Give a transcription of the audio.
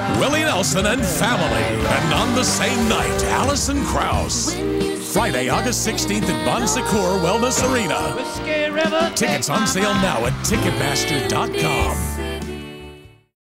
Willie Nelson and family. And on the same night, Alison Krauss. Friday, August 16th at Bon Secours Wellness Arena. Tickets on sale now at Ticketmaster.com.